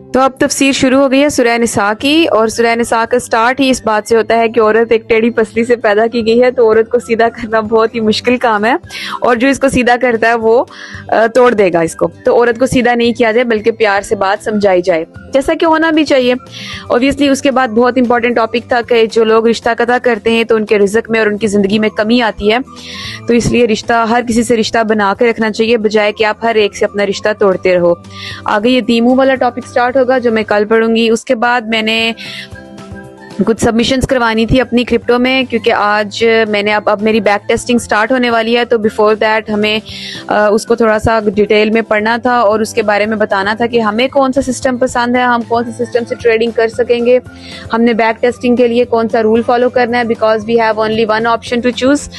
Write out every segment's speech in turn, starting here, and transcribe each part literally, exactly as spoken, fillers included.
तो अब तफसीर शुरू हो गई है सूरह निसा की, और सूरह निसा का स्टार्ट ही इस बात से होता है कि औरत एक टेढ़ी पसली से पैदा की गई है, तो औरत को सीधा करना बहुत ही मुश्किल काम है, और जो इसको सीधा करता है वो तोड़ देगा इसको। तो औरत को सीधा नहीं किया जाए बल्कि प्यार से बात समझाई जाए, जैसा कि होना भी चाहिए ऑब्वियसली। उसके बाद बहुत इंपॉर्टेंट टॉपिक था कि जो लोग रिश्ता कता करते हैं तो उनके रिज़्क में और उनकी ज़िंदगी में कमी आती है, तो इसलिए रिश्ता हर किसी से रिश्ता बना के रखना चाहिए, बजाय कि आप हर एक से अपना रिश्ता तोड़ते रहो। आगे ये तीमू वाला टॉपिक स्टार्ट होगा जो मैं कल पढ़ूंगी। उसके बाद मैंने कुछ सबमिशंस करवानी थी अपनी क्रिप्टो में, क्योंकि आज मैंने अब अब मेरी बैक टेस्टिंग स्टार्ट होने वाली है, तो बिफोर दैट हमें आ, उसको थोड़ा सा डिटेल में पढ़ना था और उसके बारे में बताना था कि हमें कौन सा सिस्टम पसंद है, हम कौन से सिस्टम से ट्रेडिंग कर सकेंगे, हमने बैक टेस्टिंग के लिए कौन सा रूल फॉलो करना है, because we have only one option to choose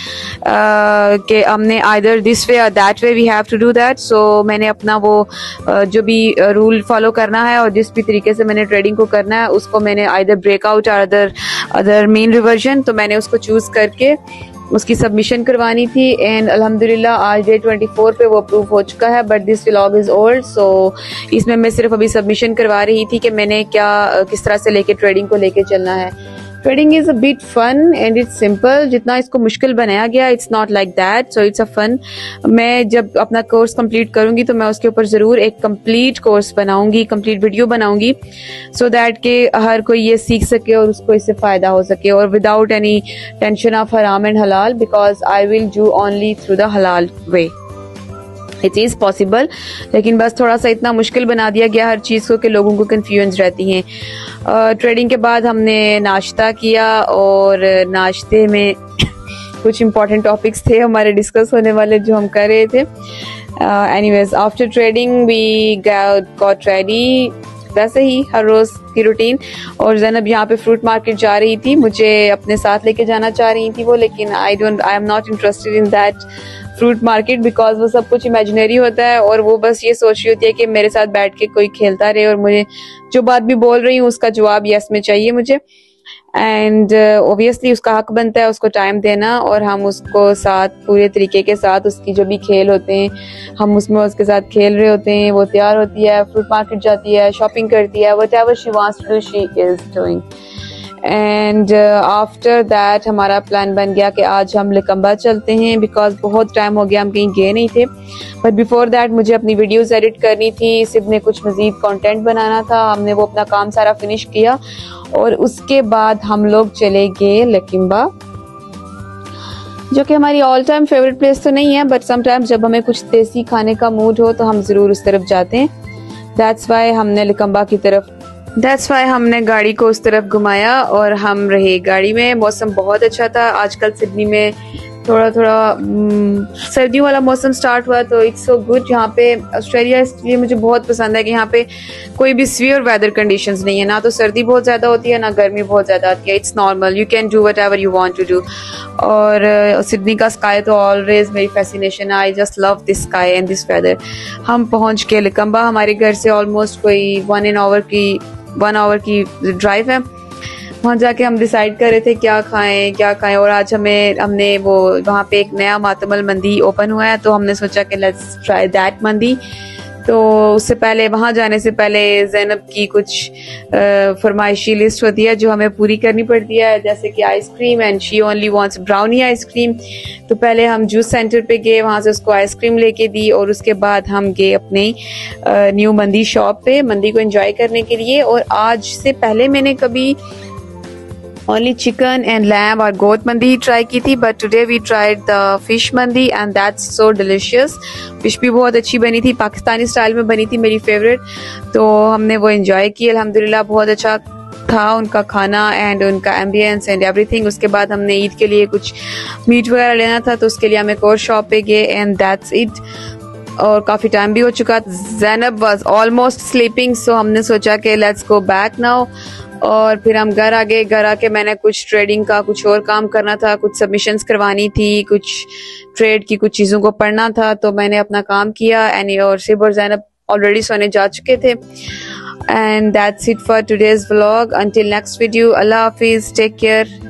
कि हमने आइदर दिस वे और that way we have to do that. So मैंने अपना वो uh, जो भी रूल फॉलो करना है और जिस भी तरीके से मैंने ट्रेडिंग को करना है उसको मैंने आइदर ब्रेकआउट और अदर अदर मेन रिवर्जन, तो मैंने उसको चूज करके उसकी सबमिशन करवानी थी। एंड अल्हम्दुलिल्लाह आज डे ट्वेंटी फोर पे वो अप्रूव हो चुका है, but this vlog is old, so इसमें मैं सिर्फ अभी सबमिशन करवा रही थी कि मैंने क्या किस तरह से लेके ट्रेडिंग को लेके चलना है। Trading is a bit fun and it's simple, जितना इसको मुश्किल बनाया गया it's not like that, so it's a fun. मैं जब अपना कोर्स कंप्लीट करूंगी तो मैं उसके ऊपर जरूर एक कंप्लीट कोर्स बनाऊंगी, कंप्लीट वीडियो बनाऊंगी, सो दैट के हर कोई ये सीख सके और उसको इससे फायदा हो सके, और विदाउट एनी टेंशन ऑफ हराम एंड हलाल, because I will do only through the हलाल वे। इट इज पॉसिबल, लेकिन बस थोड़ा सा इतना मुश्किल बना दिया गया हर चीज को कि लोगों को कंफ्यूज रहती हैं। ट्रेडिंग uh, के बाद हमने नाश्ता किया और नाश्ते में कुछ इम्पोर्टेंट टॉपिक्स थे हमारे डिस्कस होने वाले जो हम कर रहे थे। Anyways after trading we got ready, वैसे ही हर रोज की रूटीन। और ज़ैनब यहाँ पे फ्रूट मार्केट जा रही थी, मुझे अपने साथ लेके जाना चाह रही थी वो, लेकिन I don't I am not interested in that fruit market, because वो सब कुछ इमेजिनरी होता है और वो बस ये सोच रही होती है कि मेरे साथ बैठ के कोई खेलता रहे और मुझे जो बात भी बोल रही हूँ उसका जवाब यस में चाहिए मुझे। एंड ऑब्वियसली uh, उसका हक बनता है उसको टाइम देना, और हम उसको साथ पूरे तरीके के साथ उसकी जो भी खेल होते हैं हम उसमें उसके साथ खेल रहे होते हैं। वो तैयार होती है, फ्रूट मार्केट जाती है, शॉपिंग करती है, whatever she wants to do she is doing. And after that हमारा प्लान बन गया कि आज हम लिकम्बा चलते हैं, बिकॉज बहुत टाइम हो गया हम कहीं गए नहीं थे। बट बिफोर दैट मुझे अपनी वीडियोस एडिट करनी थी, सिर्फ ने कुछ मजीद कंटेंट बनाना था, हमने वो अपना काम सारा फिनिश किया और उसके बाद हम लोग चले गए लिकम्बा, जो कि हमारी ऑल टाइम फेवरेट प्लेस तो नहीं है, बट समटाइम्स जब हमें कुछ देसी खाने का मूड हो तो हम जरूर उस तरफ जाते हैं। दैट्स वाई हमने लिकम्बा की तरफ दैट्स वाई हमने गाड़ी को उस तरफ घुमाया और हम रहे गाड़ी में। मौसम बहुत अच्छा था, आजकल सिडनी में थोड़ा थोड़ा सर्दियों वाला मौसम स्टार्ट हुआ, तो इट्स सो गुड यहाँ पे। ऑस्ट्रेलिया इसलिए मुझे बहुत पसंद है कि यहाँ पे कोई भी सीवियर वेदर कंडीशंस नहीं है, ना तो सर्दी बहुत ज़्यादा होती है ना गर्मी बहुत ज़्यादा आती है, it's normal, you can do whatever you want to do. और सिडनी का स्काई तो ऑलवेज मेरी फैसिनेशन है, I just love this sky and this weather. हम पहुँच के लिकम्बा, हमारे घर से ऑलमोस्ट कोई वन एन आवर की वन आवर की ड्राइव है। वहाँ जाके हम डिसाइड कर रहे थे क्या खाएं क्या खाएं और आज हमें हमने वो वहाँ पे एक नया मातमल मंदी ओपन हुआ है, तो हमने सोचा कि लेट्स ट्राई दैट मंदी। तो उससे पहले वहाँ जाने से पहले ज़ैनब की कुछ फरमाइशी लिस्ट होती है जो हमें पूरी करनी पड़ती है, जैसे कि ice cream, and she only wants brownie ice cream. तो पहले हम जूस सेंटर पे गए, वहाँ से उसको आइसक्रीम लेके दी और उसके बाद हम गए अपने न्यू मंदी शॉप पे मंदी को एंजॉय करने के लिए। और आज से पहले मैंने कभी ओनली चिकन एंड लैम और गोट मंदी ही ट्राई की थी, but today we tried the fish मंदी and that's so delicious. Fish भी बहुत अच्छी बनी थी, पाकिस्तानी स्टाइल में बनी थी, मेरी फेवरेट, तो हमने वो एंजॉय की। अल्हम्दुलिल्लाह बहुत अच्छा था उनका खाना एंड उनका एम्बियंस एंड एवरीथिंग। उसके बाद हमने ईद के लिए कुछ मीट वगैरह लेना था, तो उसके लिए हम एक और शॉप पे गए एंड दैट्स इट। और काफ़ी टाइम भी हो चुका, Zainab was almost sleeping, so हमने सोचा कि लेट्स गो बैक नाउ। और फिर हम घर आ गए। घर आके मैंने कुछ ट्रेडिंग का कुछ और काम करना था, कुछ सबमिशंस करवानी थी, कुछ ट्रेड की कुछ चीज़ों को पढ़ना था, तो मैंने अपना काम किया। एनी और सिब और ज़ैनब ऑलरेडी सोने जा चुके थे। And that's it for today's vlog. Until next video, अल्लाह हाफिज़, टेक केयर।